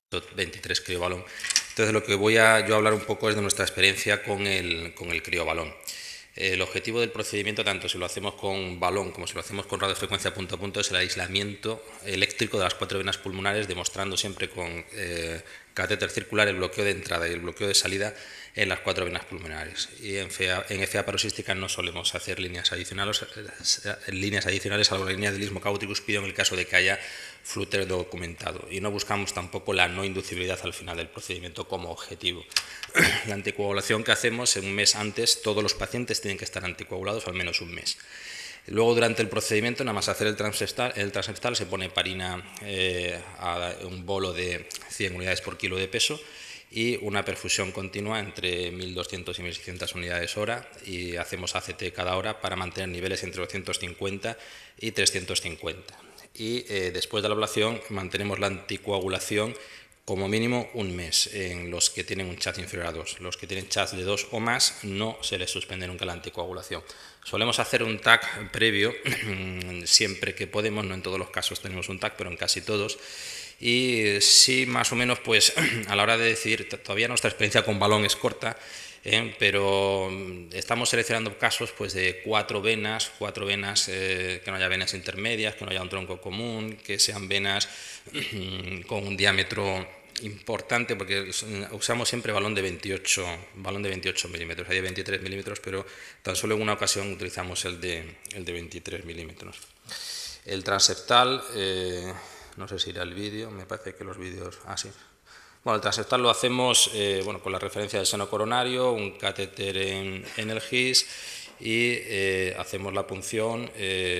23 criobalón. Entonces lo que voy a yo hablar un poco es de nuestra experiencia con el criobalón. El objetivo del procedimiento, tanto si lo hacemos con balón como si lo hacemos con radiofrecuencia punto a punto, es el aislamiento eléctrico de las 4 venas pulmonares, demostrando siempre con catéter circular el bloqueo de entrada y el bloqueo de salida en las 4 venas pulmonares. Y en FA paroxística no solemos hacer líneas adicionales salvo la línea del istmo caudicus-cuspideo en el caso de que haya flúter documentado, y no buscamos tampoco la no inducibilidad al final del procedimiento como objetivo. La anticoagulación que hacemos un mes antes, todos los pacientes tienen que estar anticoagulados al menos un mes. Luego, durante el procedimiento, nada más hacer el transeptal se pone heparina a un bolo de 100 unidades por kilo de peso y una perfusión continua entre 1.200 y 1.600 unidades hora, y hacemos ACT cada hora para mantener niveles entre 250 y 350. Y después de la ablación mantenemos la anticoagulación como mínimo un mes en los que tienen un chat inferior a 2. Los que tienen chats de 2 o más no se les suspende nunca la anticoagulación. Solemos hacer un TAC previo siempre que podemos, no en todos los casos tenemos un TAC, pero en casi todos. Y sí, más o menos, pues a la hora de decidir, todavía nuestra experiencia con balón es corta, pero estamos seleccionando casos pues de 4 venas, que no haya venas intermedias, que no haya un tronco común, que sean venas con un diámetro importante, porque usamos siempre balón de 28 milímetros, hay de 23 milímetros, pero tan solo en una ocasión utilizamos el de 23 milímetros. El transeptal, no sé si irá el vídeo, me parece que los vídeos, sí. Bueno, el transeptal lo hacemos con la referencia del seno coronario, un catéter en el GIS, y hacemos la punción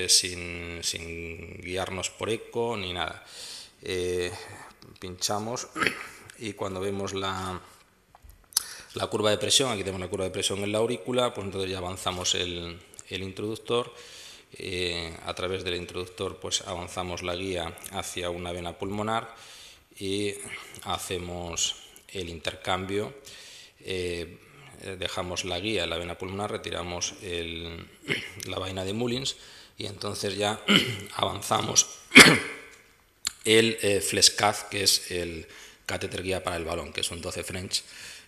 sin guiarnos por eco ni nada. Pinchamos y cuando vemos la curva de presión, aquí tenemos la curva de presión en la aurícula, pues entonces ya avanzamos el introductor. A través del introductor pues avanzamos la guía hacia una vena pulmonar y hacemos el intercambio. Dejamos la guía en la vena pulmonar, retiramos la vaina de Mullins y entonces ya avanzamos el FlexCath, que es el catéter guía para el balón, que es un 12 French,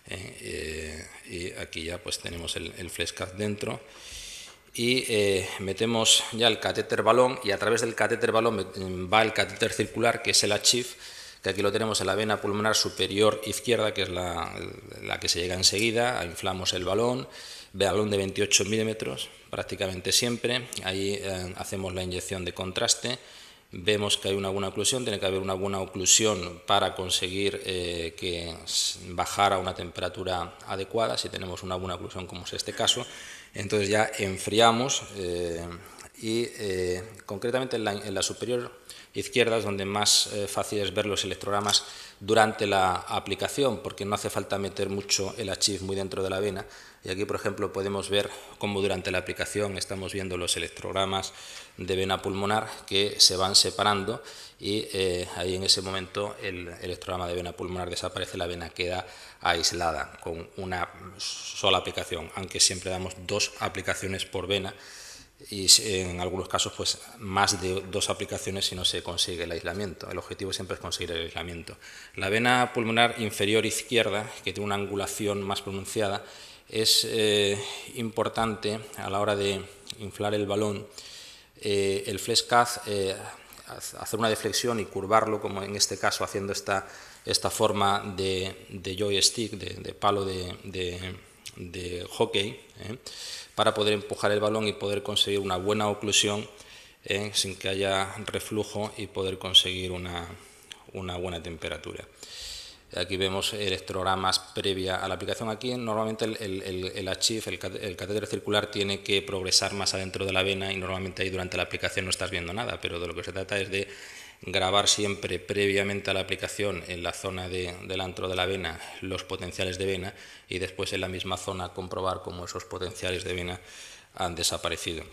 y aquí ya pues tenemos el FlexCath dentro, y metemos ya el catéter balón, y a través del catéter balón va el catéter circular, que es el ACHIF, que aquí lo tenemos en la vena pulmonar superior izquierda, que es la que se llega enseguida. Inflamos el balón de 28 milímetros prácticamente siempre, ahí hacemos la inyección de contraste. Vemos que hay una buena oclusión, tiene que haber una buena oclusión para conseguir que bajara a una temperatura adecuada. Si tenemos una buena oclusión, como es este caso, entonces ya enfriamos y concretamente en la superior izquierda es donde más fácil es ver los electrogramas durante la aplicación, porque no hace falta meter mucho el ACHIF muy dentro de la vena. Y aquí, por ejemplo, podemos ver cómo durante la aplicación estamos viendo los electrogramas de vena pulmonar que se van separando, y ahí en ese momento el electrograma de vena pulmonar desaparece, la vena queda aislada con una sola aplicación, aunque siempre damos 2 aplicaciones por vena, y en algunos casos pues más de 2 aplicaciones si no se consigue el aislamiento. El objetivo siempre es conseguir el aislamiento. La vena pulmonar inferior izquierda, que tiene una angulación más pronunciada, es importante a la hora de inflar el balón, el FlexCath, hacer una deflexión y curvarlo, como en este caso haciendo esta forma de joystick, de palo de hockey, para poder empujar el balón y poder conseguir una buena oclusión sin que haya reflujo y poder conseguir una buena temperatura. Aquí vemos electrogramas previa a la aplicación. Aquí normalmente el ACHIF, el catéter circular, tiene que progresar más adentro de la vena, y normalmente ahí durante la aplicación no estás viendo nada, pero de lo que se trata es de grabar siempre previamente a la aplicación en la zona del antro de la vena los potenciales de vena, y después en la misma zona comprobar cómo esos potenciales de vena han desaparecido.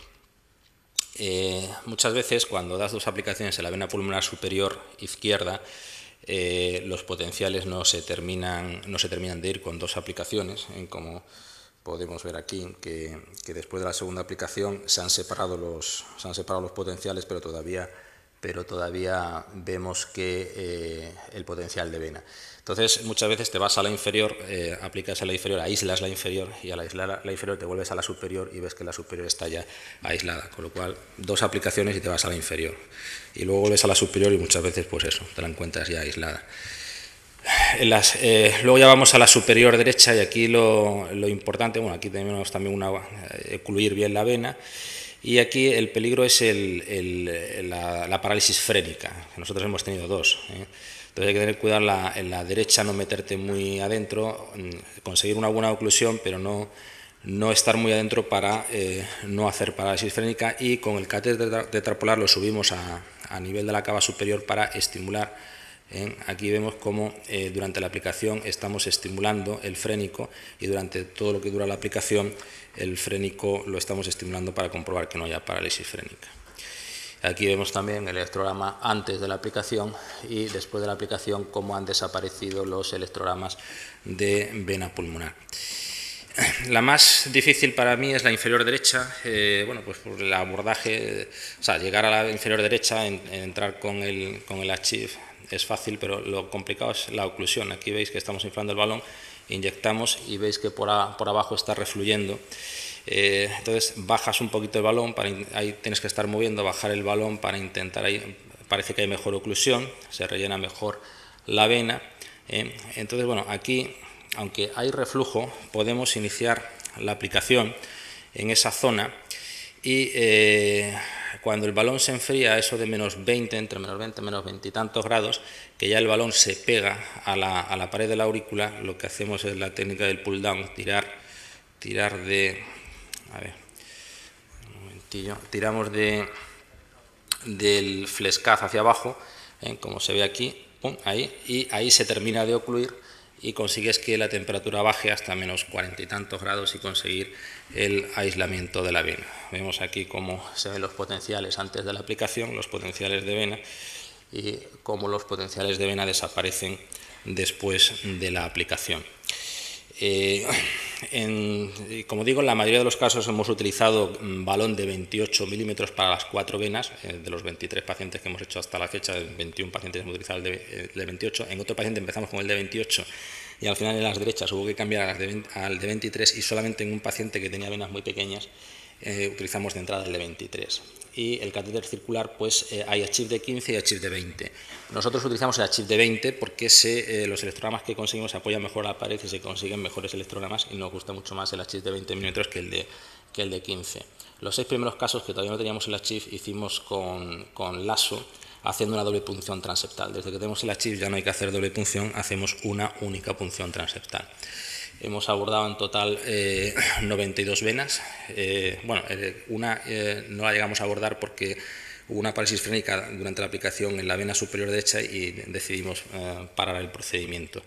Muchas veces cuando das 2 aplicaciones en la vena pulmonar superior izquierda, los potenciales no se terminan de ir con 2 aplicaciones, como podemos ver aquí, que después de la segunda aplicación se han separado los potenciales, pero todavía pero todavía vemos que el potencial de vena. Entonces, muchas veces te vas a la inferior, aplicas a la inferior, aíslas la inferior, y al aislar la inferior te vuelves a la superior y ves que la superior está ya aislada, con lo cual 2 aplicaciones y te vas a la inferior. Y luego vuelves a la superior y muchas veces, pues eso, te la encuentras ya aislada. Luego ya vamos a la superior derecha, y aquí lo importante, bueno, aquí tenemos también ocluir bien la vena. Y aquí el peligro es la parálisis frénica, que nosotros hemos tenido 2. Entonces hay que tener cuidado en la derecha, no meterte muy adentro, conseguir una buena oclusión, pero no estar muy adentro para no hacer parálisis frénica, y con el catéter tetrapolar lo subimos a nivel de la cava superior para estimular. Aquí vemos cómo durante la aplicación estamos estimulando el frénico, y durante todo lo que dura la aplicación el frénico lo estamos estimulando para comprobar que no haya parálisis frénica. Aquí vemos también el electrograma antes de la aplicación y después de la aplicación cómo han desaparecido los electrogramas de vena pulmonar. La más difícil para mí es la inferior derecha, bueno, pues por el abordaje, o sea, llegar a la inferior derecha, entrar con el Achieve es fácil, pero lo complicado es la oclusión. Aquí veis que estamos inflando el balón, inyectamos y veis que por abajo está refluyendo. Entonces bajas un poquito el balón, ahí tienes que estar moviendo, bajar el balón para intentar, ahí parece que hay mejor oclusión, se rellena mejor la vena. Entonces, bueno, aquí, aunque hay reflujo, podemos iniciar la aplicación en esa zona, y cuando el balón se enfría a eso de -20, entre -20 y -20 y tantos grados, que ya el balón se pega a la pared de la aurícula, lo que hacemos es la técnica del pull down, tirar de, a ver, un momentillo, tiramos del flescaz hacia abajo, como se ve aquí, pum, ahí, y ahí se termina de ocluir y consigues que la temperatura baje hasta -40 y tantos grados y conseguir el aislamiento de la vena. Vemos aquí cómo se ven los potenciales antes de la aplicación, los potenciales de vena, y cómo los potenciales de vena desaparecen después de la aplicación. Como digo, en la mayoría de los casos hemos utilizado balón de 28 milímetros para las 4 venas. De los 23 pacientes que hemos hecho hasta la fecha, 21 pacientes hemos utilizado el de 28. En otro paciente empezamos con el de 28 y al final en las derechas hubo que cambiar al de 23, y solamente en un paciente que tenía venas muy pequeñas utilizamos de entrada el de 23. Y el catéter circular, pues hay Achieve de 15 y Achieve de 20. Nosotros utilizamos el Achieve de 20 porque los electrogramas que conseguimos se apoyan mejor a la pared y se consiguen mejores electrogramas, y nos gusta mucho más el Achieve de 20 milímetros que el de 15. Los 6 primeros casos que todavía no teníamos el Achieve hicimos con lazo, haciendo una doble punción transeptal. Desde que tenemos el Achieve ya no hay que hacer doble punción, hacemos una única punción transeptal. Hemos abordado en total 92 venas. Una no la llegamos a abordar porque hubo una parálisis frénica durante la aplicación en la vena superior derecha y decidimos parar el procedimiento.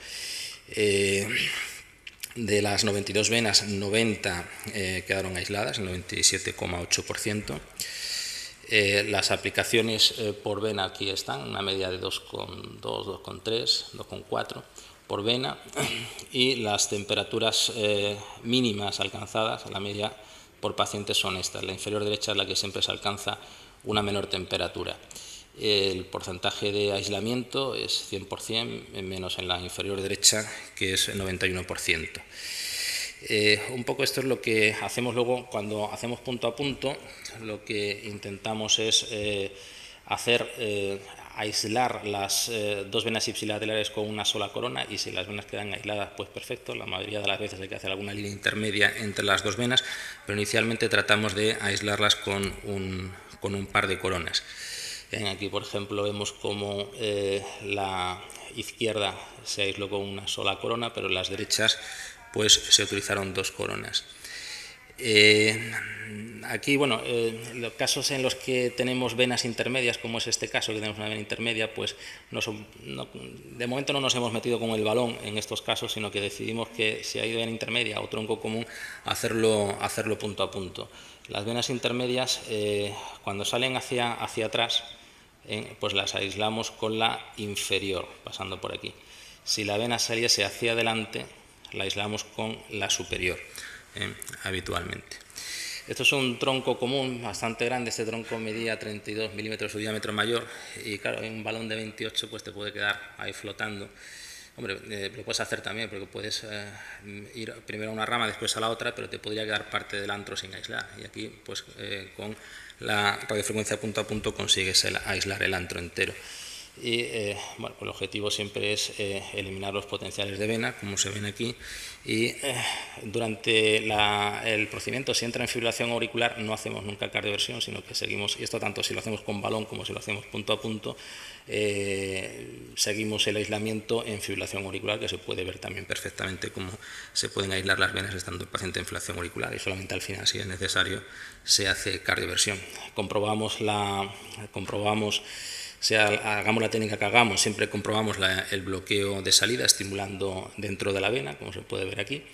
De las 92 venas, 90 quedaron aisladas, el 97,8%. Las aplicaciones por vena aquí están, una media de 2,2, 2,3, 2,4 por vena, y las temperaturas mínimas alcanzadas, la media por paciente, son estas. La inferior derecha es la que siempre se alcanza una menor temperatura. El porcentaje de aislamiento es 100%, menos en la inferior derecha, que es el 91%. Un poco esto es lo que hacemos luego cuando hacemos punto a punto. Lo que intentamos es aislar las 2 venas ipsilaterales con una sola corona, y si las venas quedan aisladas, pues perfecto. La mayoría de las veces hay que hacer alguna línea intermedia entre las 2 venas, pero inicialmente tratamos de aislarlas con un par de coronas. Aquí, por ejemplo, vemos cómo la izquierda se aisló con una sola corona, pero en las derechas pues se utilizaron 2 coronas. Aquí, bueno, los casos en los que tenemos venas intermedias, como es este caso, que tenemos una vena intermedia, pues de momento no nos hemos metido con el balón en estos casos, sino que decidimos que si hay vena intermedia o tronco común, hacerlo punto a punto. Las venas intermedias, cuando salen hacia atrás, pues las aislamos con la inferior, pasando por aquí. Si la vena saliese hacia adelante, la aislamos con la superior, habitualmente. Esto es un tronco común, bastante grande. Este tronco medía 32 milímetros su diámetro mayor y claro, en un balón de 28 pues te puede quedar ahí flotando. Hombre, lo puedes hacer también porque puedes ir primero a una rama, después a la otra, pero te podría quedar parte del antro sin aislar. Y aquí, pues con la radiofrecuencia punto a punto consigues aislar el antro entero. Y bueno, pues el objetivo siempre es eliminar los potenciales de vena, como se ven aquí, y durante el procedimiento, si entra en fibrilación auricular, no hacemos nunca cardioversión, sino que seguimos, y esto tanto si lo hacemos con balón como si lo hacemos punto a punto, seguimos el aislamiento en fibrilación auricular, que se puede ver también perfectamente cómo se pueden aislar las venas estando el paciente en fibrilación auricular, y solamente al final, si es necesario, se hace cardioversión. Comprobamos hagamos la técnica que hagamos, siempre comprobamos el bloqueo de salida estimulando dentro de la vena, como se puede ver aquí.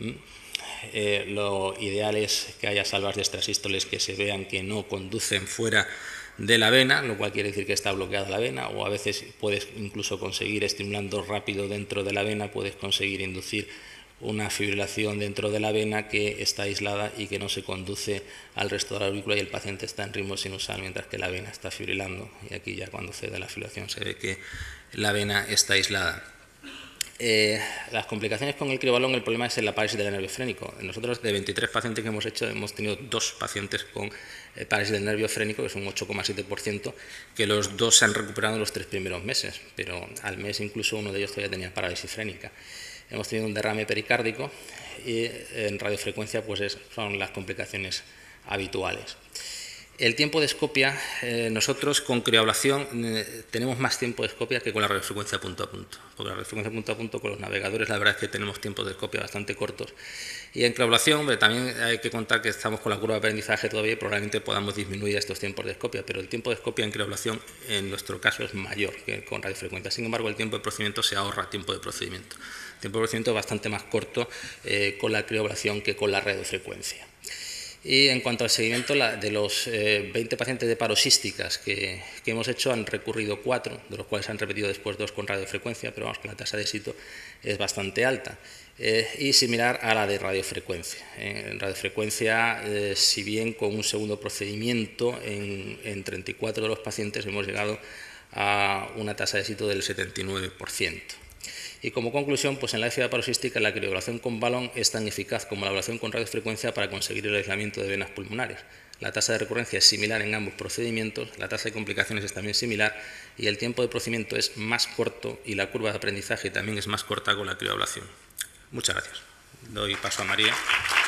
Lo ideal es que haya salvas de extrasístoles que se vean que no conducen fuera de la vena, lo cual quiere decir que está bloqueada la vena, o a veces puedes incluso conseguir, estimulando rápido dentro de la vena, puedes conseguir inducir una fibrilación dentro de la vena que está aislada y que no se conduce al resto de la aurícula y el paciente está en ritmo sinusal mientras que la vena está fibrilando, y aquí ya cuando cede la fibrilación se ve que la vena está aislada. Las complicaciones con el criobalón, el problema es en la parálisis del nervio frénico. Nosotros, de 23 pacientes que hemos hecho, hemos tenido 2 pacientes con parálisis del nervio frénico, que es un 8,7%, que los 2 se han recuperado en los 3 primeros meses, pero al mes incluso uno de ellos todavía tenía parálisis frénica. Hemos tenido un derrame pericárdico y en radiofrecuencia pues son las complicaciones habituales. El tiempo de escopia, nosotros con crioablación tenemos más tiempo de escopia que con la radiofrecuencia punto a punto, porque la radiofrecuencia punto a punto con los navegadores la verdad es que tenemos tiempos de escopia bastante cortos. Y en crioablación también hay que contar que estamos con la curva de aprendizaje todavía y probablemente podamos disminuir estos tiempos de escopia, pero el tiempo de escopia en crioablación en nuestro caso es mayor que con radiofrecuencia. Sin embargo, el tiempo de procedimiento se ahorra tiempo de procedimiento. El tiempo de procedimiento es bastante más corto con la crioablación que con la radiofrecuencia. Y en cuanto al seguimiento, de los 20 pacientes de paroxísticas que hemos hecho, han recurrido 4, de los cuales han repetido después 2 con radiofrecuencia, pero vamos, que la tasa de éxito es bastante alta. Y similar a la de radiofrecuencia. En radiofrecuencia, si bien con un segundo procedimiento, en 34 de los pacientes hemos llegado a una tasa de éxito del 79%. Y como conclusión, pues en la FA paroxística la crioablación con balón es tan eficaz como la ablación con radiofrecuencia para conseguir el aislamiento de venas pulmonares. La tasa de recurrencia es similar en ambos procedimientos, la tasa de complicaciones es también similar y el tiempo de procedimiento es más corto y la curva de aprendizaje también es más corta con la crioablación. Muchas gracias. Doy paso a María.